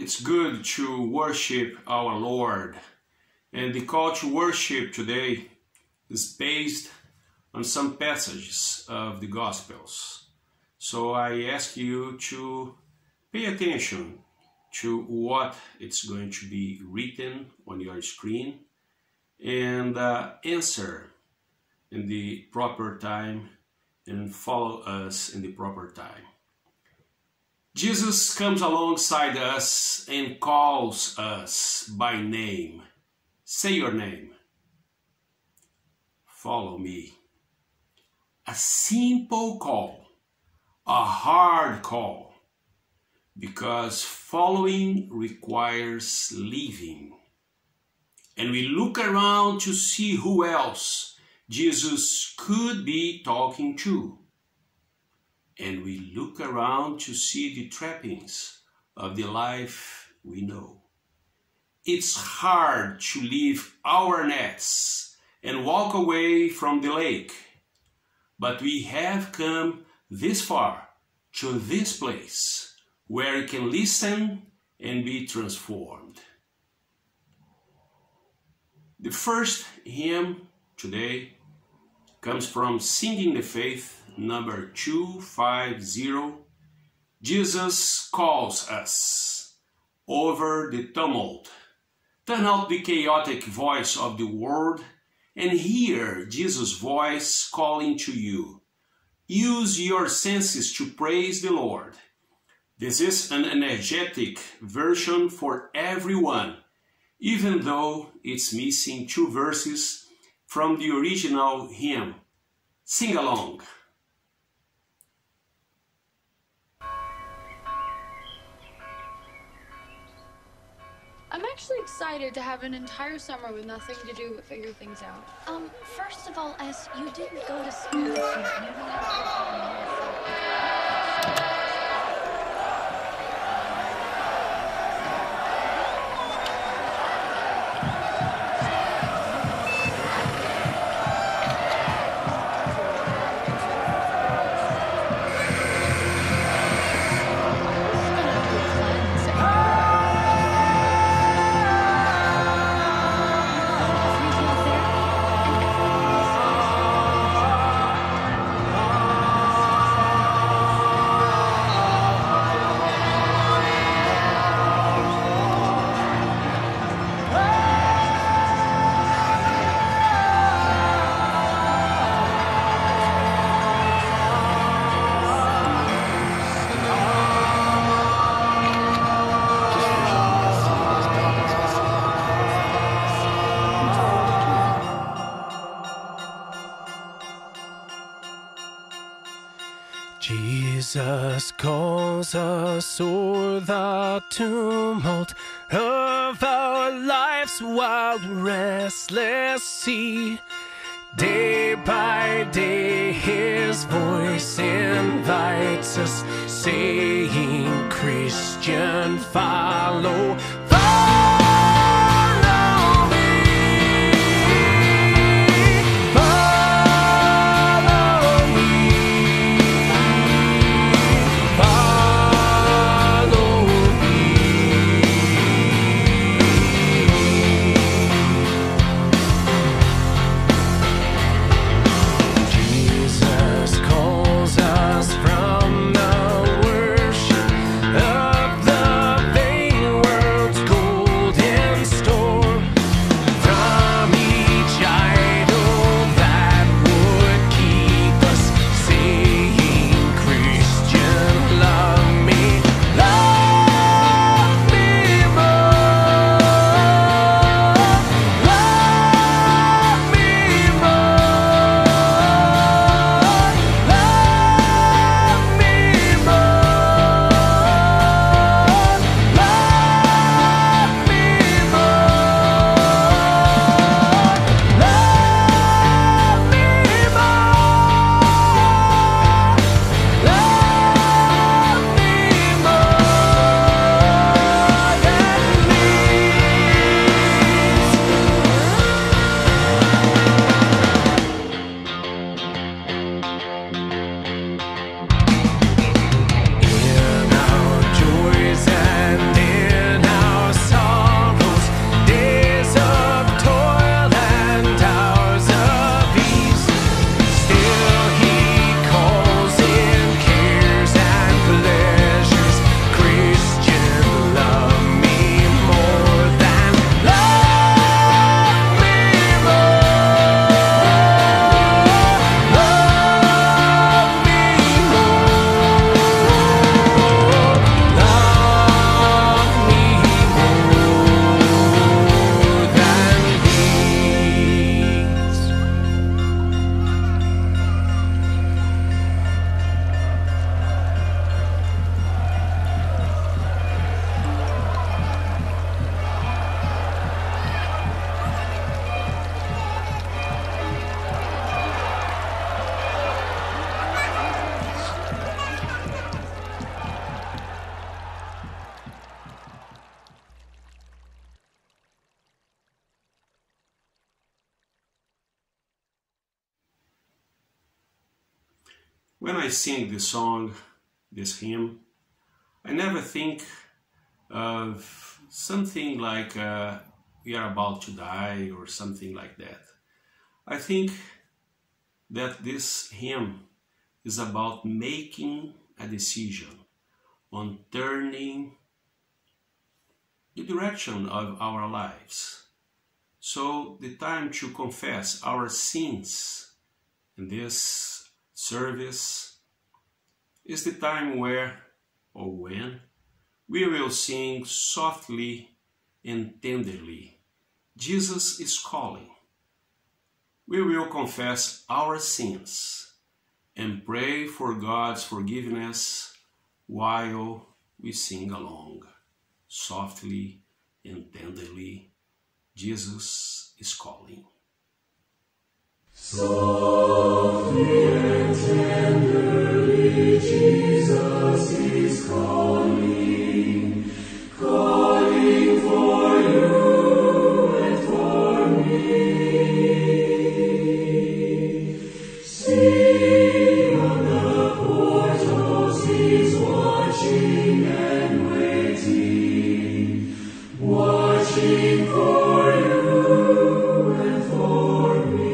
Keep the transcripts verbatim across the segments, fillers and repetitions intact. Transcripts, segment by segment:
it's good to worship our Lord. And the call to worship today is based on some passages of the Gospels. So I ask you to pay attention to what it's going to be written on your screen and uh, answer in the proper time and follow us in the proper time. Jesus comes alongside us and calls us by name. Say your name. Follow me. A simple call, a hard call, because following requires living. And we look around to see who else Jesus could be talking to. And we look around to see the trappings of the life we know. It's hard to leave our nets and walk away from the lake, but we have come this far to this place where we can listen and be transformed. The first hymn today comes from Singing the Faith, number two fifty. Jesus calls us over the tumult. Turn out the chaotic voice of the world and hear Jesus' voice calling to you. Use your senses to praise the Lord. This is an energetic version for everyone, even though it's missing two verses from the original hymn. Sing along. I'm actually excited to have an entire summer with nothing to do but figure things out. Um, first of all, S, you didn't go to school this year. You don't have to Jesus calls us o'er the tumult of our life's wild, restless sea. Day by day his voice invites us, saying, Christian, follow, follow. From the worship of the vain world When I sing this song, this hymn, I never think of something like uh, we are about to die or something like that. I think that this hymn is about making a decision on turning the direction of our lives. So the time to confess our sins in this service is the time where or when we will sing softly and tenderly, Jesus is calling. We will confess our sins and pray for God's forgiveness while we sing along, softly and tenderly, Jesus is calling. Softly and tenderly, Jesus is calling, calling for you and for me. See on the portals, he's watching and waiting, watching for you and for me.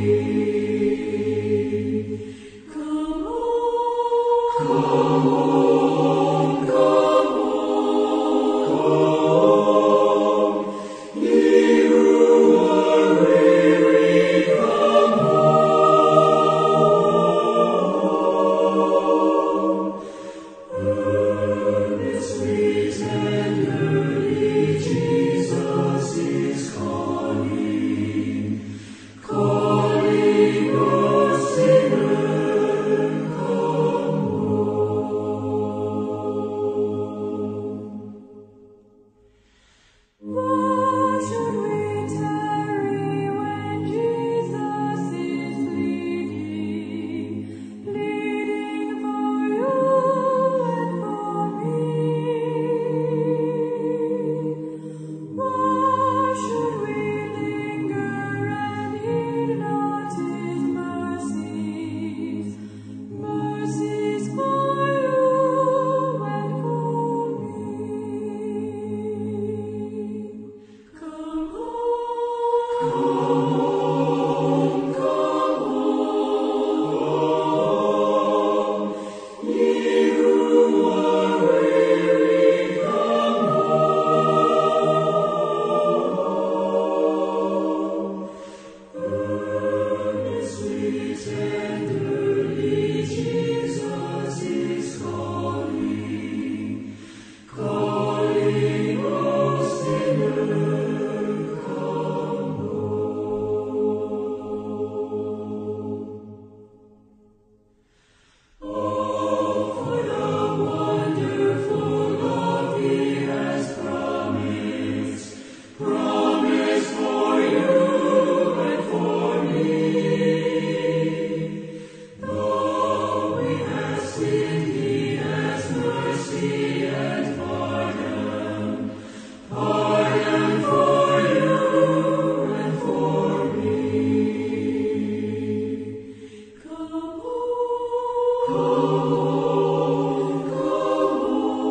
Come home, come home, come home. Ye who are weary, come home. Earnestly, tenderly, Jesus is calling, calling, O sinner, come home. Why should we tarry when Jesus is leading, leading for you and for me? Why should we linger and heed not his mercies, mercies for you and for me? Come home, come home, come home. Ye who are weary, come home. Earnestly, tenderly, Jesus is calling, calling, O sinner, come home. Oh, for the wonderful love he has promised, promised for you and for me. Though we have sinned, he has mercy and pardon, pardon for you and for me. Come home, come home, come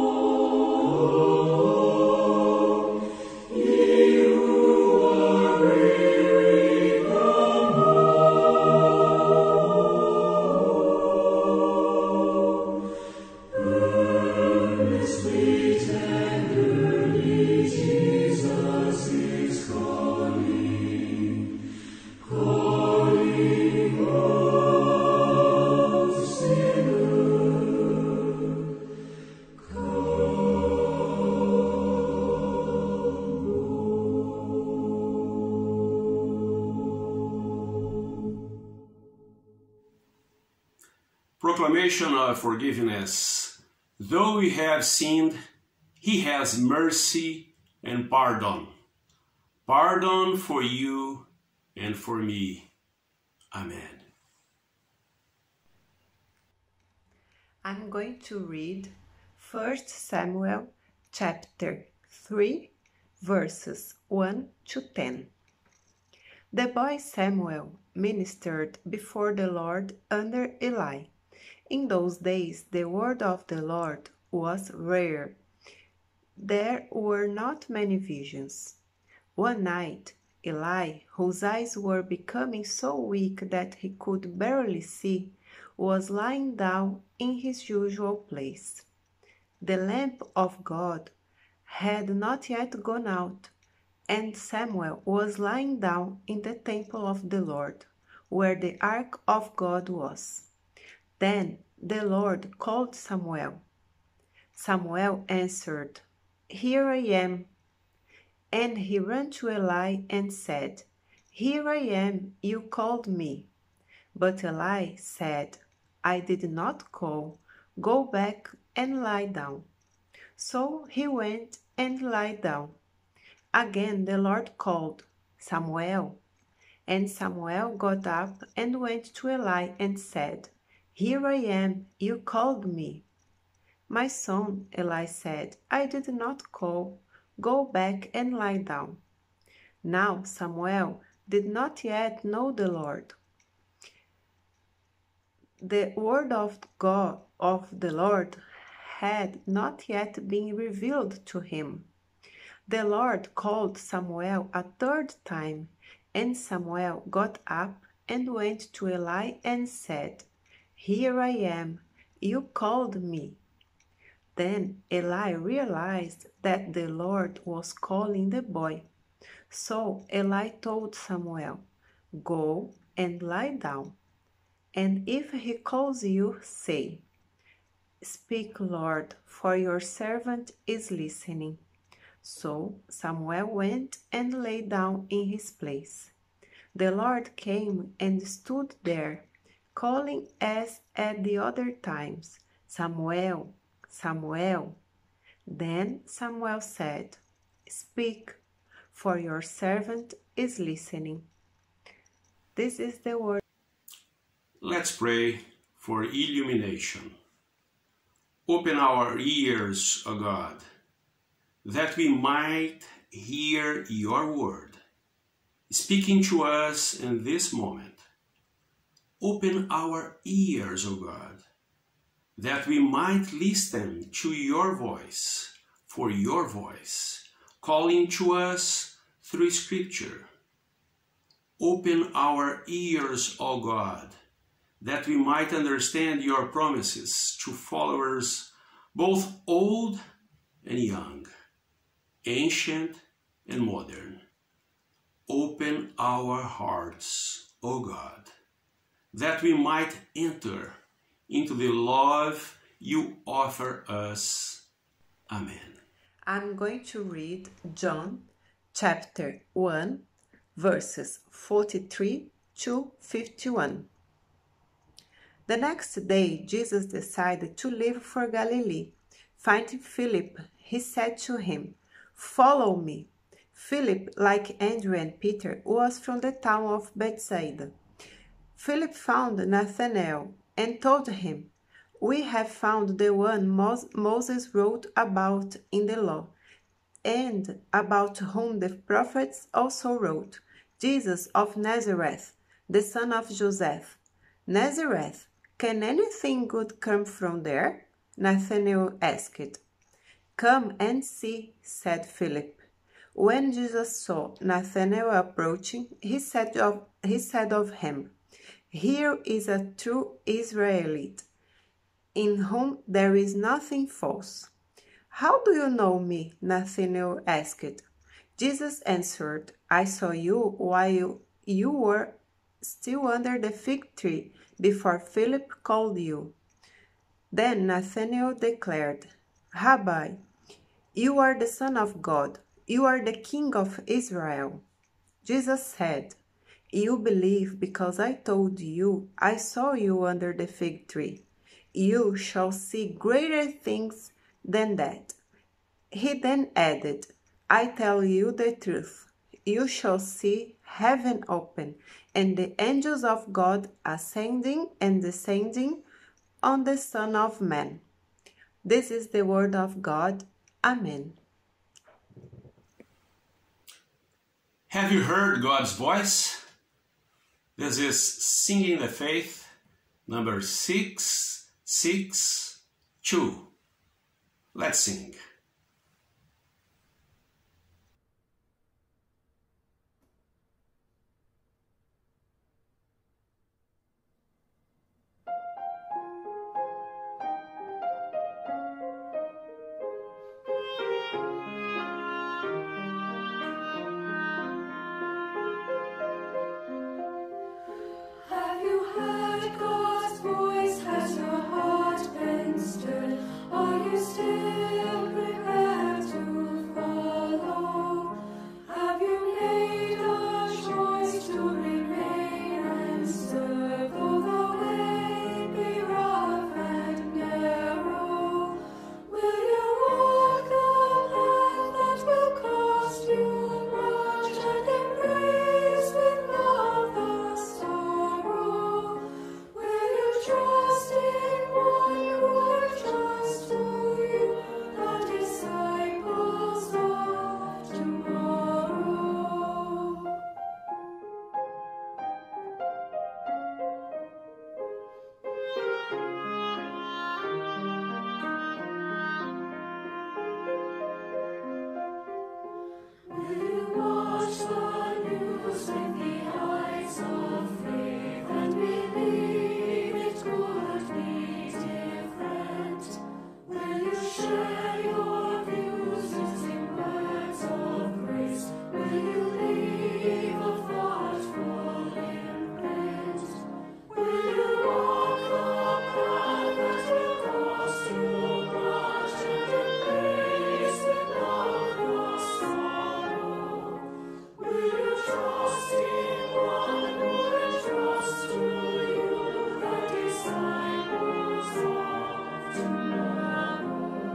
home. Ye who are weary, come home. Earnestly, tenderly, Jesus is calling, calling, O sinner, come home. Proclamation of forgiveness. Though we have sinned, he has mercy and pardon. Pardon for you and for me. Amen. I'm going to read First Samuel chapter three, verses one to ten. The boy Samuel ministered before the Lord under Eli, In those days, the word of the Lord was rare. There were not many visions. One night, Eli, whose eyes were becoming so weak that he could barely see, was lying down in his usual place. The lamp of God had not yet gone out, and Samuel was lying down in the temple of the Lord, where the ark of God was. Then the Lord called Samuel. Samuel answered, "Here I am." And he ran to Eli and said, "Here I am, you called me." But Eli said, "I did not call. Go back and lie down." So he went and lay down. Again the Lord called, "Samuel." And Samuel got up and went to Eli and said, "Here I am, you called me." "My son," Eli said, "I did not call. Go back and lie down." Now Samuel did not yet know the Lord. The word of God of the Lord had not yet been revealed to him. The Lord called Samuel a third time, and Samuel got up and went to Eli and said, "Here I am, you called me." Then Eli realized that the Lord was calling the boy. So Eli told Samuel, "Go and lie down. And if he calls you, say, 'Speak, Lord, for your servant is listening.'" So Samuel went and lay down in his place. The Lord came and stood there, calling as at the other times, "Samuel, Samuel." Then Samuel said, "Speak, for your servant is listening." This is the word. Let's pray for illumination. Open our ears, O God, that we might hear your word, speaking to us in this moment. Open our ears, O God, that we might listen to your voice, for your voice, calling to us through Scripture. Open our ears, O God, that we might understand your promises to followers, both old and young, ancient and modern. Open our hearts, O God, that we might enter into the love you offer us. Amen. I'm going to read John chapter one, verses forty-three to fifty-one. The next day, Jesus decided to leave for Galilee. Finding Philip, he said to him, "Follow me." Philip, like Andrew and Peter, was from the town of Bethsaida. Philip found Nathanael and told him, "We have found the one Moses wrote about in the law, and about whom the prophets also wrote, Jesus of Nazareth, the son of Joseph." "Nazareth? Can anything good come from there?" Nathanael asked. "Come and see," said Philip. When Jesus saw Nathanael approaching, he said of, he said of him, "Here is a true Israelite, in whom there is nothing false." "How do you know me?" Nathanael asked. Jesus answered, "I saw you while you were still under the fig tree, before Philip called you." Then Nathanael declared, "Rabbi, you are the Son of God. You are the King of Israel." Jesus said, "You believe because I told you I saw you under the fig tree. You shall see greater things than that." He then added, "I tell you the truth. You shall see heaven open and the angels of God ascending and descending on the Son of Man." This is the word of God. Amen. Have you heard God's voice? This is Singing the Faith, number six six, two. Let's sing. Have you heard God's voice? Has your heart been stirred? Are you still prepared to follow? Have you made a choice to remain and serve? Though the way be rough and narrow, will you walk the path that will cost you much and embrace with love the sorrow? Will you trust in one who will trust to you, the disciples of tomorrow? Will you watch the news with the eyes of faith and believe it could be different? Will you share your views using words of grace? Will you leave a thoughtful imprint? Will you walk the path that will cost you much and embrace with love the sorrow? Will you trust in one who will trust to you, the disciples of tomorrow?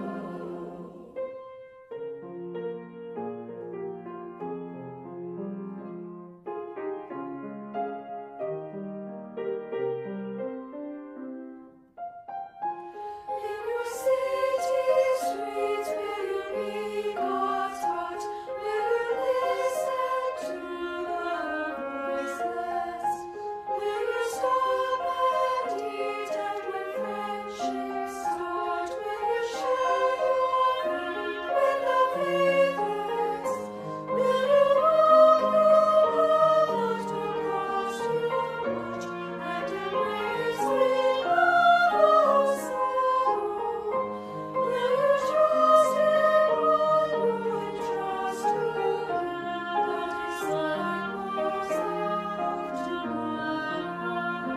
In your city streets, will you be God's heart? Will you listen to the voiceless? Will you stop and eat, and when friendships start, will you share your food with the faithless? Will you walk the path that will cost you much and embrace with love the sorrow? Will you trust in one who will trust to you, the disciples of tomorrow?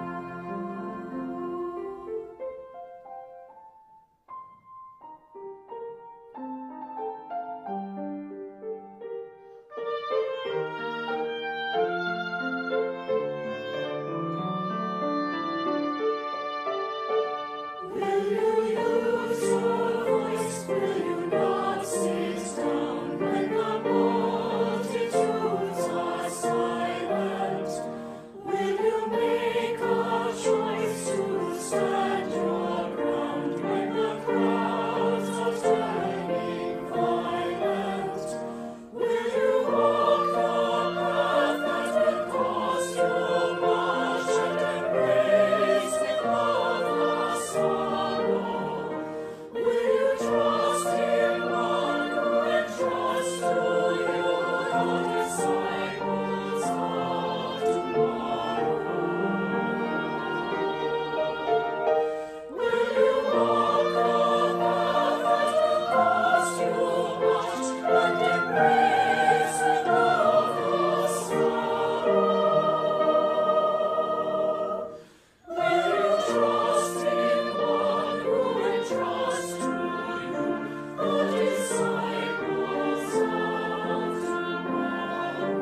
Will you use your voice? Will you not sit down when the multitudes are silent? Will you make a choice to stand your ground when the crowds are turning violent? Will you walk the path that will cost you much and embrace with love the sorrow? Will you trust in one who will trust to you, the disciples of tomorrow? Will you walk the path that will cost you much and embrace with love the sorrow? Will you trust in one who will trust to you, the disciples of tomorrow?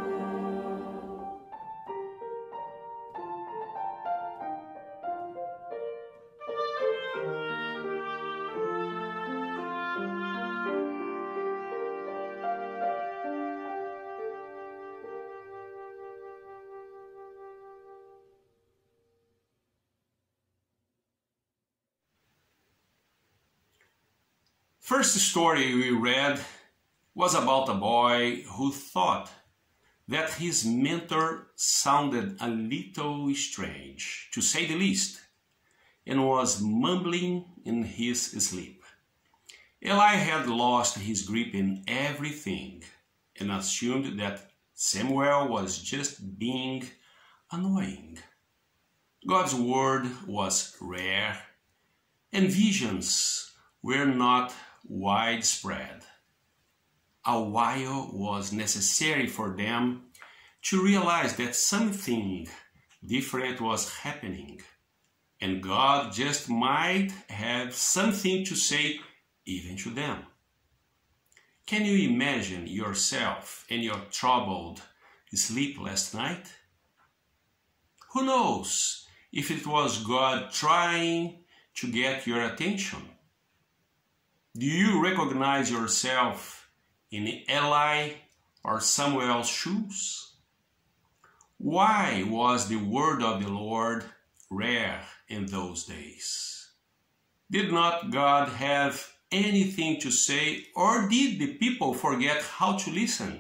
First story we read was about a boy who thought that his mentor sounded a little strange, to say the least, and was mumbling in his sleep. Eli had lost his grip in everything and assumed that Samuel was just being annoying. God's word was rare, and visions were not widespread. A while was necessary for them to realize that something different was happening, and God just might have something to say even to them. Can you imagine yourself in your troubled sleep last night? Who knows if it was God trying to get your attention? Do you recognize yourself in Eli or Samuel's shoes? Why was the word of the Lord rare in those days? Did not God have anything to say, or did the people forget how to listen?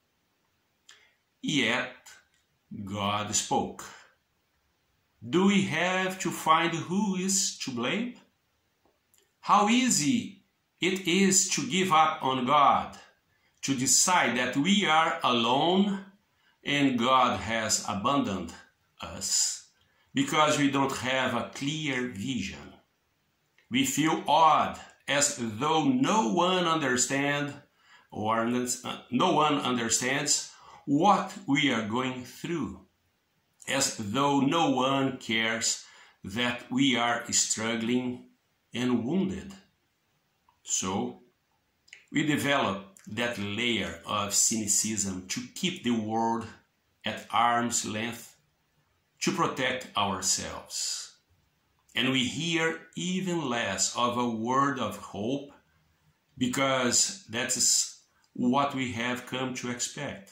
Yet God spoke. Do we have to find who is to blame? How easy it is to give up on God, to decide that we are alone and God has abandoned us because we don't have a clear vision. We feel odd, as though no one understands or no one understands what we are going through, as though no one cares that we are struggling and wounded. So we develop that layer of cynicism to keep the world at arm's length, to protect ourselves. And we hear even less of a word of hope, because that's what we have come to expect.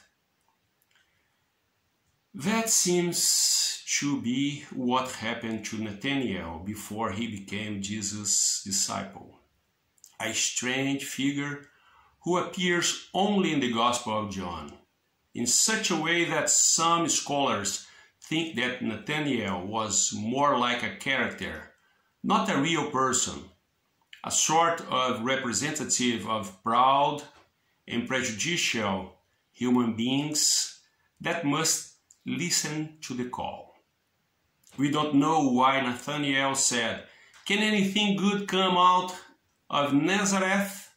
That seems to be what happened to Nathanael before he became Jesus' disciple. A strange figure who appears only in the Gospel of John, in such a way that some scholars think that Nathanael was more like a character, not a real person, a sort of representative of proud and prejudicial human beings that must listen to the call. We don't know why Nathanael said, "Can anything good come out of Nazareth?"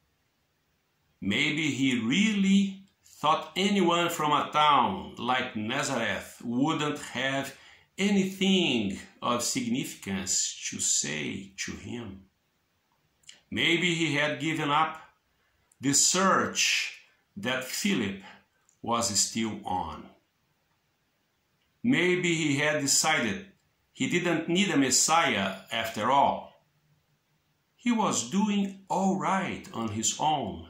Maybe he really thought anyone from a town like Nazareth wouldn't have anything of significance to say to him. Maybe he had given up the search that Philip was still on. Maybe he had decided he didn't need a Messiah after all. He was doing all right on his own.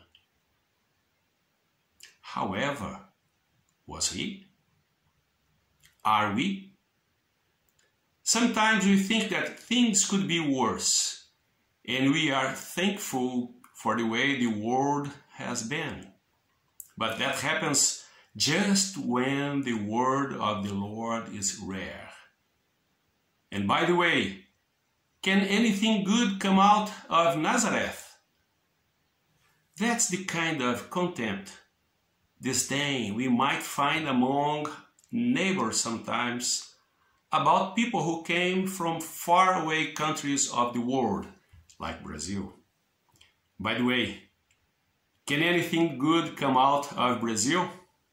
However, was he? Are we? Sometimes we think that things could be worse, and we are thankful for the way the world has been. But that happens just when the word of the Lord is rare. And by the way, can anything good come out of Nazareth? That's the kind of contempt, disdain we might find among neighbors sometimes about people who came from faraway countries of the world, like Brazil. By the way, can anything good come out of Brazil?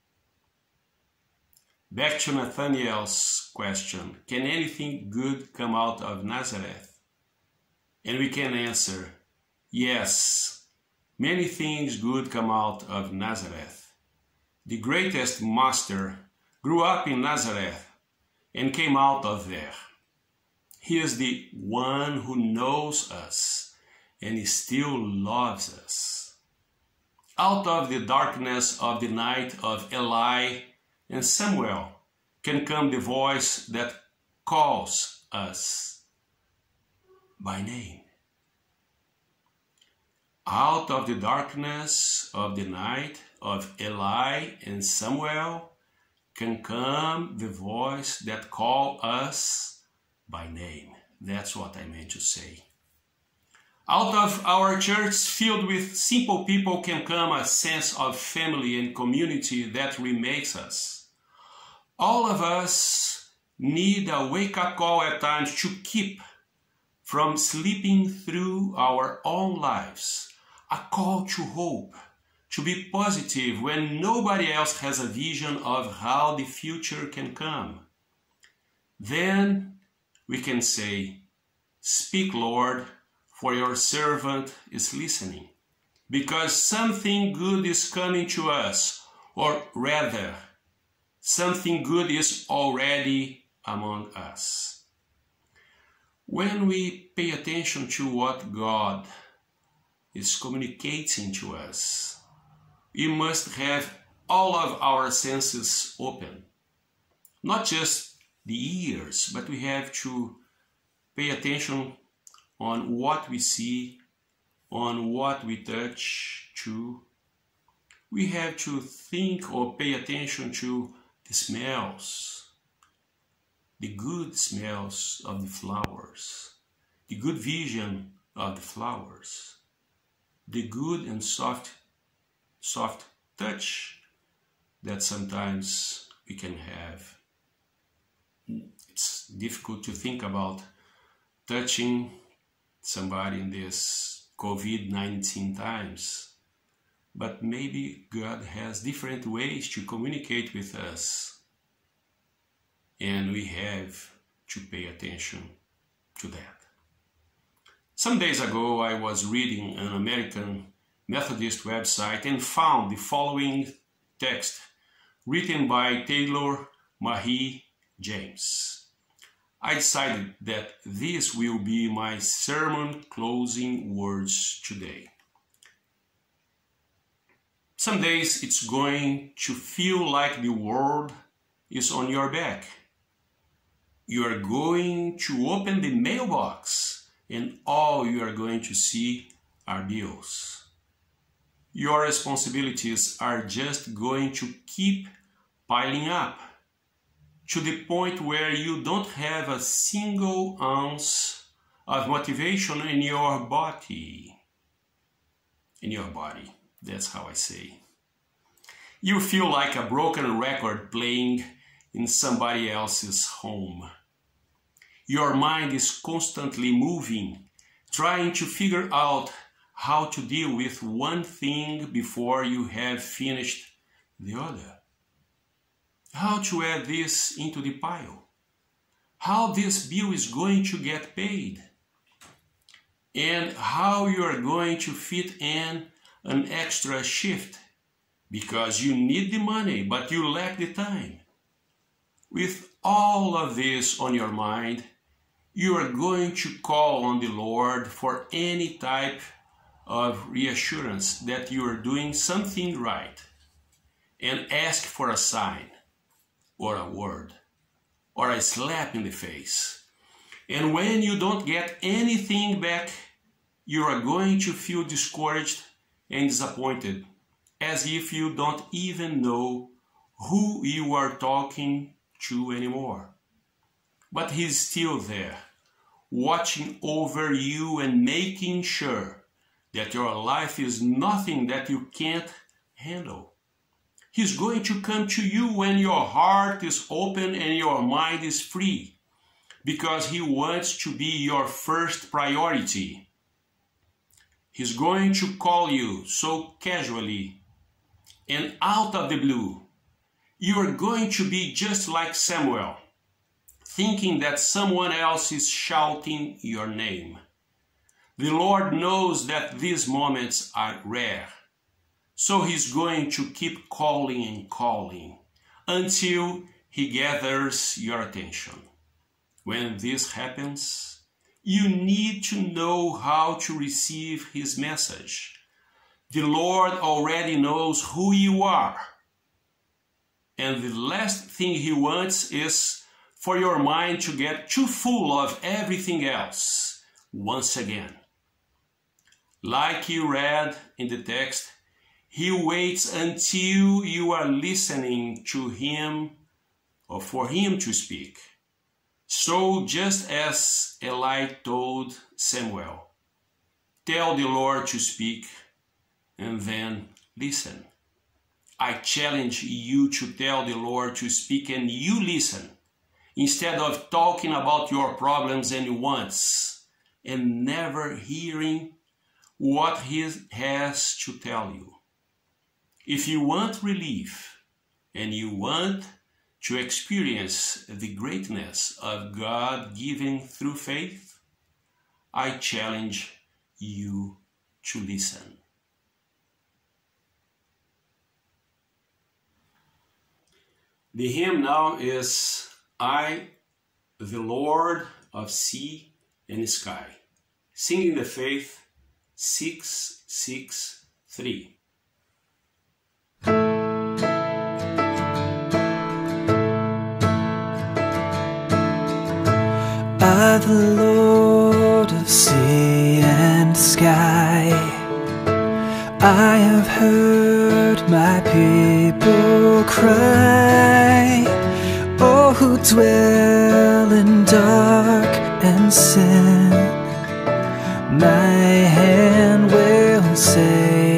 Back to Nathanael's question, can anything good come out of Nazareth? And we can answer, yes, many things good come out of Nazareth. The greatest master grew up in Nazareth and came out of there. He is the one who knows us and he still loves us. Out of the darkness of the night of Eli and Samuel can come the voice that calls us by name. Out of the darkness of the night of Eli and Samuel can come the voice that calls us by name. That's what I meant to say. Out of our church filled with simple people can come a sense of family and community that remakes us. All of us need a wake-up call at times to keep from slipping through our own lives. A call to hope, to be positive when nobody else has a vision of how the future can come. Then we can say, "Speak, Lord, for your servant is listening," because something good is coming to us, or rather, something good is already among us. When we pay attention to what God is communicating to us, we must have all of our senses open. Not just the ears, but we have to pay attention on what we see, on what we touch too. We have to think or pay attention to the smells, the good smells of the flowers, the good vision of the flowers, the good and soft, soft touch that sometimes we can have. It's difficult to think about touching somebody in this COVID nineteen times, but maybe God has different ways to communicate with us, and we have to pay attention to that. Some days ago I was reading an American Methodist website and found the following text written by Taylor Marie James. I decided that this will be my sermon closing words today. Some days it's going to feel like the world is on your back. You are going to open the mailbox and all you are going to see are bills. Your responsibilities are just going to keep piling up, to the point where you don't have a single ounce of motivation in your body. In your body, that's how I say. You feel like a broken record playing in somebody else's home. Your mind is constantly moving, trying to figure out how to deal with one thing before you have finished the other. How to add this into the pile, how this bill is going to get paid, and how you are going to fit in an extra shift because you need the money but you lack the time. With all of this on your mind, you are going to call on the Lord for any type of reassurance that you are doing something right, and ask for a sign, or a word, or a slap in the face. And when you don't get anything back, you are going to feel discouraged and disappointed, as if you don't even know who you are talking to anymore. But He's still there, watching over you and making sure that your life is nothing that you can't handle. He's going to come to you when your heart is open and your mind is free, because He wants to be your first priority. He's going to call you so casually and out of the blue. You are going to be just like Samuel, thinking that someone else is shouting your name. The Lord knows that these moments are rare. So He's going to keep calling and calling until He gathers your attention. When this happens, you need to know how to receive His message. The Lord already knows who you are. And the last thing He wants is for your mind to get too full of everything else once again. Like you read in the text, He waits until you are listening to Him or for Him to speak. So just as Eli told Samuel, tell the Lord to speak and then listen. I challenge you to tell the Lord to speak and you listen, instead of talking about your problems and wants and never hearing what He has to tell you. If you want relief and you want to experience the greatness of God given through faith, I challenge you to listen. The hymn now is I, the Lord of sea and sky. Singing the faith, six six three. I, the Lord of sea and sky, I have heard my people cry. Oh, who dwell in dark and sin, my hand will save.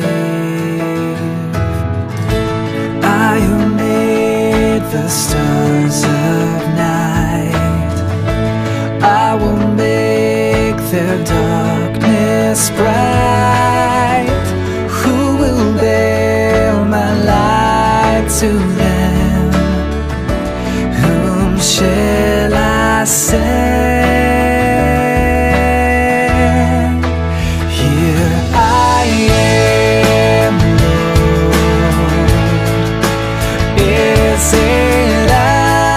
I who made the stars of night, I will make their darkness bright. Who will bear my light to them? Whom shall I send? Here I am, Lord. Is it I?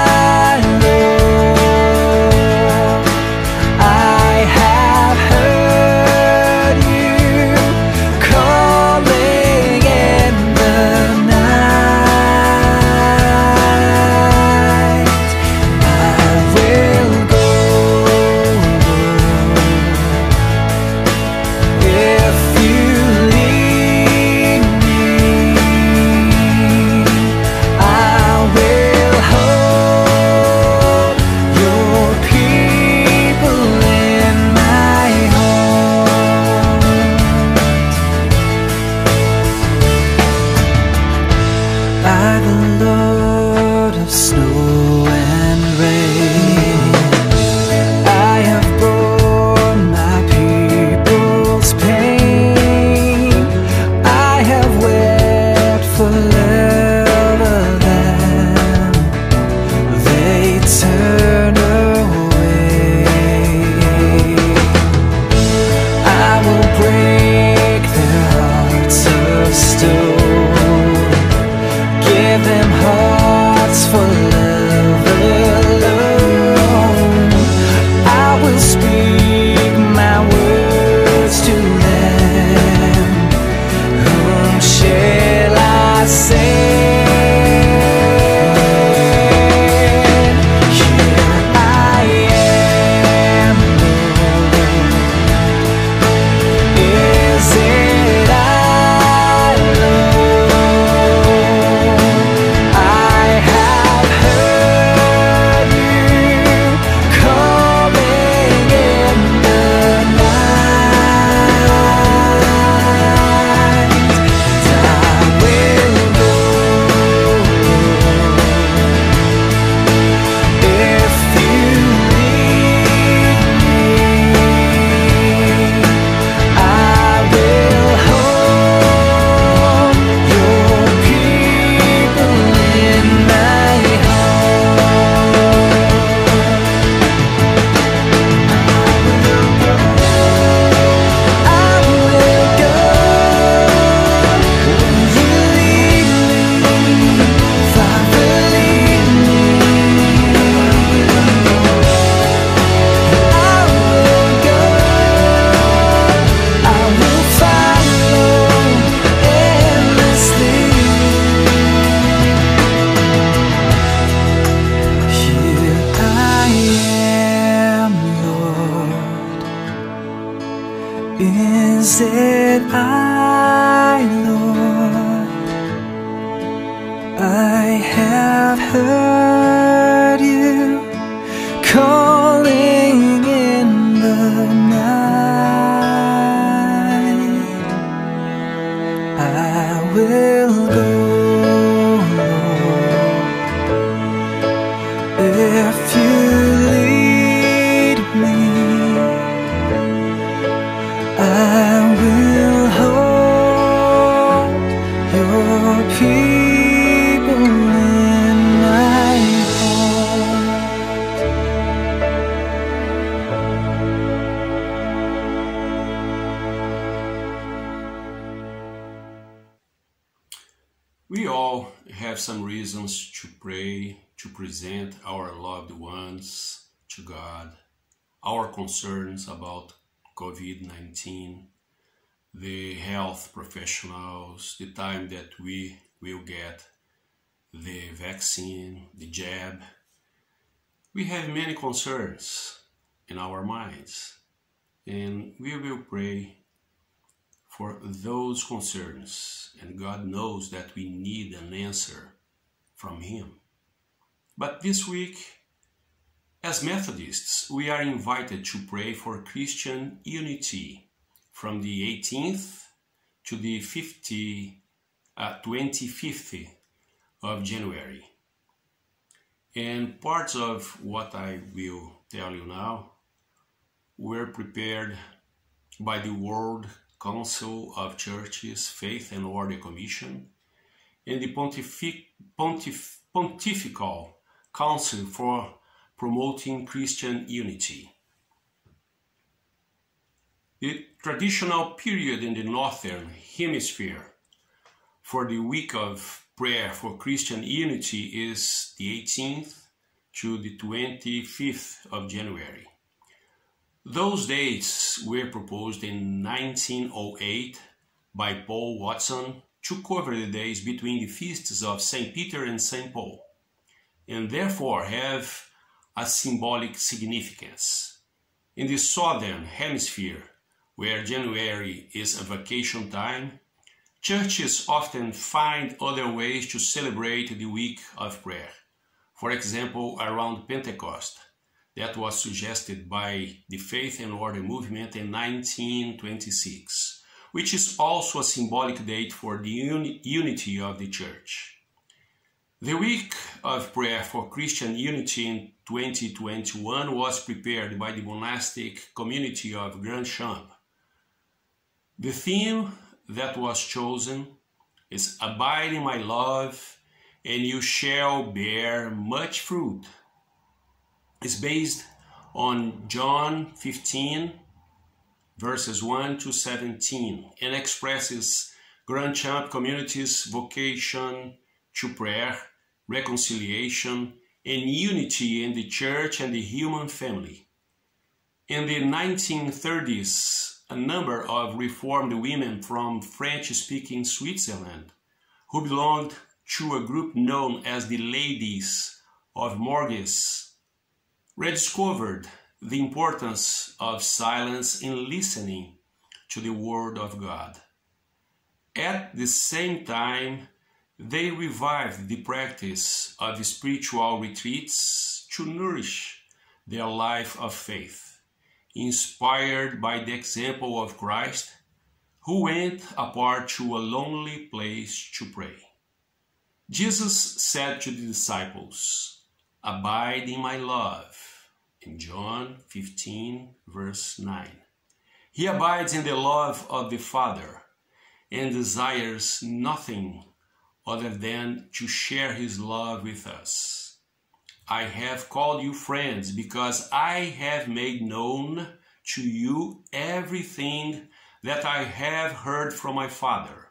Is it I, Lord? I have heard you call have some reasons to pray, to present our loved ones to God, our concerns about COVID nineteen, the health professionals, the time that we will get the vaccine, the jab. We have many concerns in our minds, and we will pray for those concerns, and God knows that we need an answer from Him. But this week, as Methodists, we are invited to pray for Christian unity from the eighteenth to the twenty-fifth of January. And parts of what I will tell you now were prepared by the World Council of Churches, Faith and Order Commission, and the Pontific Pontif Pontifical Council for Promoting Christian Unity. The traditional period in the Northern Hemisphere for the week of prayer for Christian unity is the eighteenth to the twenty-fifth of January. Those dates were proposed in nineteen oh eight by Paul Watson to cover the days between the feasts of Saint Peter and Saint Paul, and therefore have a symbolic significance. In the Southern Hemisphere, where January is a vacation time, churches often find other ways to celebrate the week of prayer. For example, around Pentecost, that was suggested by the Faith and Order movement in nineteen twenty-six, which is also a symbolic date for the uni unity of the church. The week of prayer for Christian unity in twenty twenty-one was prepared by the monastic community of Grand Champ. The theme that was chosen is "Abide in my love, and you shall bear much fruit." It's based on John fifteen, verses one to seventeen, and expresses Grand Champ community's vocation to prayer, reconciliation, and unity in the church and the human family. In the nineteen thirties, a number of Reformed women from French-speaking Switzerland, who belonged to a group known as the Ladies of Morges, rediscovered the importance of silence in listening to the Word of God. At the same time, they revived the practice of spiritual retreats to nourish their life of faith, inspired by the example of Christ, who went apart to a lonely place to pray. Jesus said to the disciples, "Abide in my love," in John fifteen, verse nine. He abides in the love of the Father and desires nothing other than to share his love with us. "I have called you friends because I have made known to you everything that I have heard from my Father."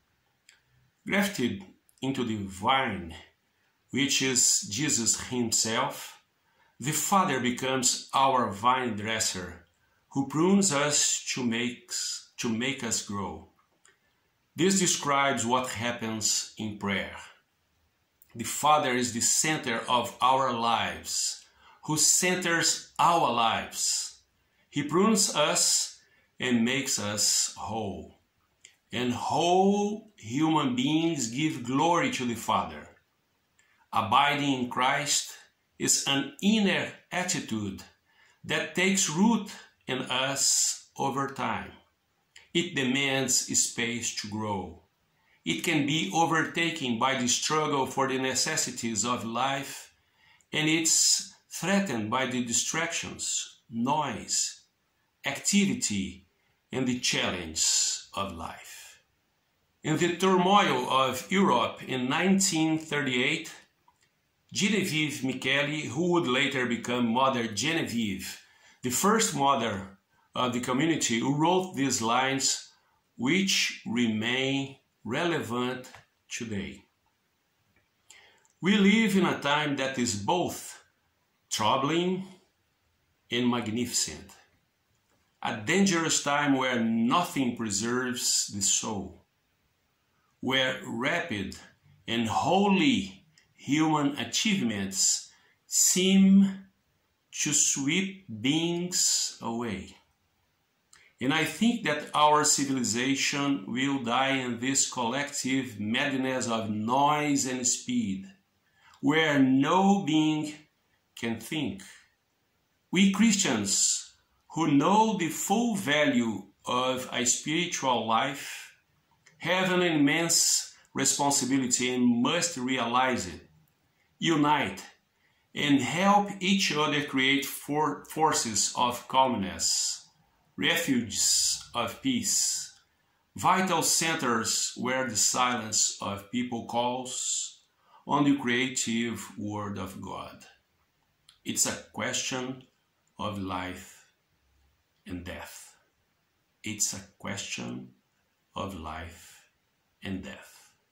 Grafted into the vine, which is Jesus himself, the Father becomes our vine dresser, who prunes us to make, to make us grow. This describes what happens in prayer. The Father is the center of our lives, who centers our lives. He prunes us and makes us whole. And whole human beings give glory to the Father. Abiding in Christ is an inner attitude that takes root in us over time. It demands space to grow. It can be overtaken by the struggle for the necessities of life, and it's threatened by the distractions, noise, activity, and the challenge of life. In the turmoil of Europe in nineteen thirty-eight, Genevieve Micheli, who would later become Mother Genevieve, the first mother of the community, who wrote these lines, which remain relevant today. We live in a time that is both troubling and magnificent. A dangerous time where nothing preserves the soul, where rapid and holy human achievements seem to sweep beings away. And I think that our civilization will die in this collective madness of noise and speed, where no being can think. We Christians, who know the full value of a spiritual life, have an immense responsibility and must realize it, unite, and help each other create for forces of calmness, refuges of peace, vital centers where the silence of people calls on the creative word of God. It's a question of life and death. It's a question of life and death.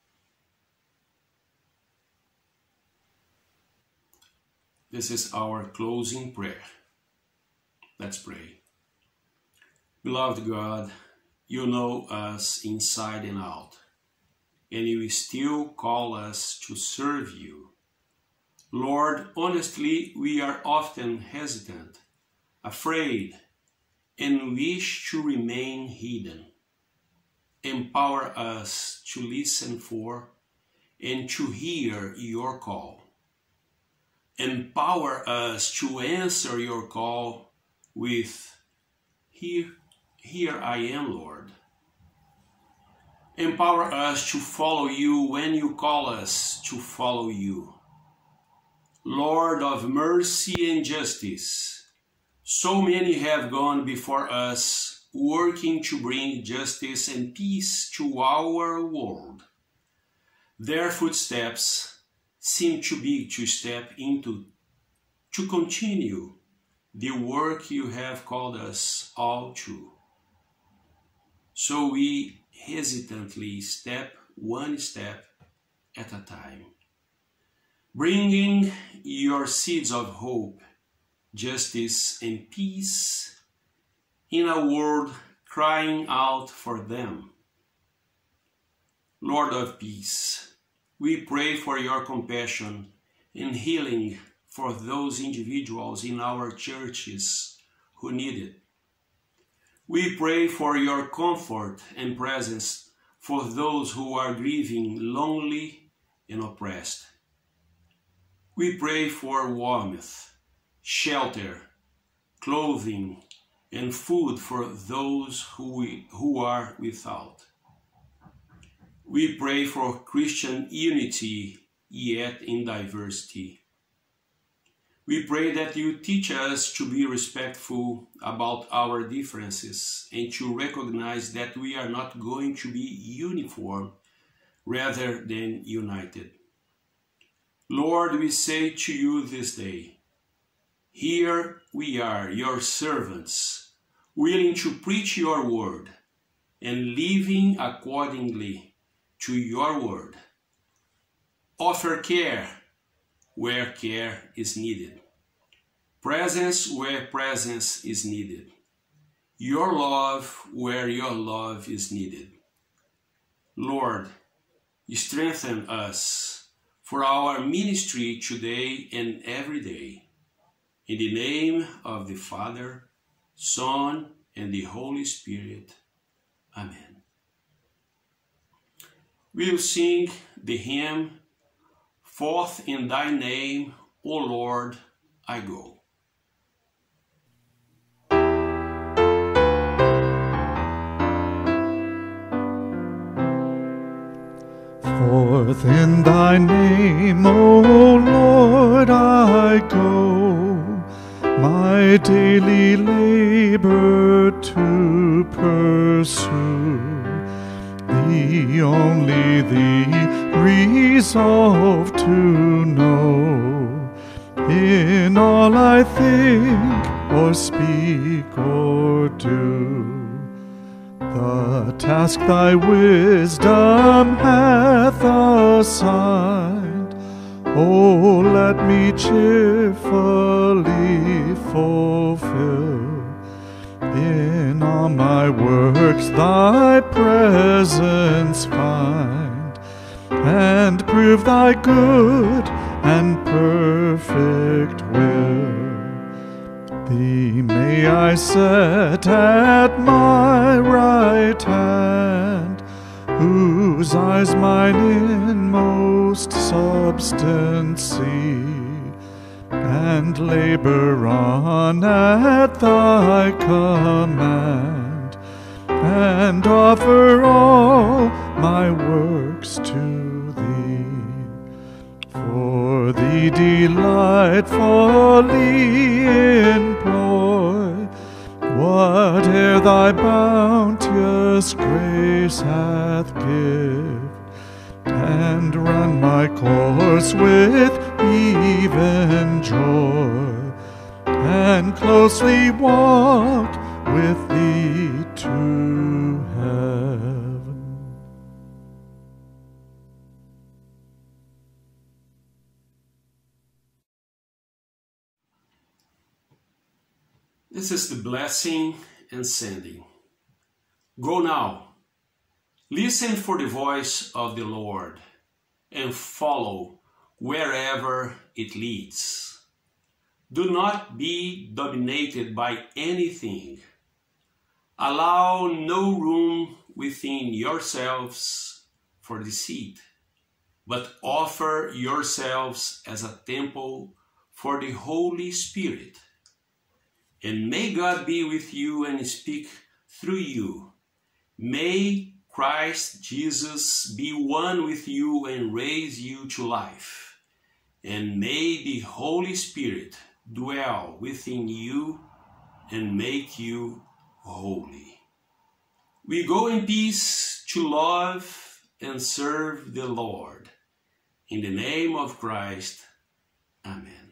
This is our closing prayer. Let's pray. Beloved God, you know us inside and out, and you still call us to serve you. Lord, honestly, we are often hesitant, afraid, and wish to remain hidden. Empower us to listen for and to hear your call. Empower us to answer your call with, Here, here I am, Lord. Empower us to follow you when you call us to follow you. Lord of mercy and justice, so many have gone before us, working to bring justice and peace to our world. Their footsteps seem too big to step into, to continue the work you have called us all to. So we hesitantly step one step at a time, bringing your seeds of hope, justice, and peace in a world crying out for them. Lord of peace, we pray for your compassion and healing for those individuals in our churches who need it. We pray for your comfort and presence for those who are grieving, lonely, and oppressed. We pray for warmth, shelter, clothing, and food for those who, we, who are without. We pray for Christian unity, yet in diversity. We pray that you teach us to be respectful about our differences and to recognize that we are not going to be uniform rather than united. Lord, we say to you this day, here we are, your servants, willing to preach your word and living accordingly to your word. Offer care where care is needed, presence where presence is needed, your love where your love is needed. Lord, strengthen us for our ministry today and every day. In the name of the Father, Son, and the Holy Spirit. Amen. We'll sing the hymn, Forth in thy name, O Lord, I go. Forth in thy name, O Lord, I go, my daily labor to pursue. Thee, only thee, resolve to know, in all I think or speak or do. The task thy wisdom hath assigned, Oh, let me cheerfully fulfill in all my works thy presence find, and prove thy good and perfect will. Thee may I set at my right hand, whose eyes mine inmost substance see, and labor on at thy command, and offer all my works to thee. For thee delightfully employ whate'er thy bounteous grace hath given, and run my course with even joy, and closely walk with thee to heaven. This is the blessing and sending. Go now, listen for the voice of the Lord, and follow wherever it leads. Do not be dominated by anything. Allow no room within yourselves for deceit, but offer yourselves as a temple for the Holy Spirit. And may God be with you and speak through you. May Christ Jesus be one with you and raise you to life. And may the Holy Spirit dwell within you and make you holy. We go in peace to love and serve the Lord. In the name of Christ, amen.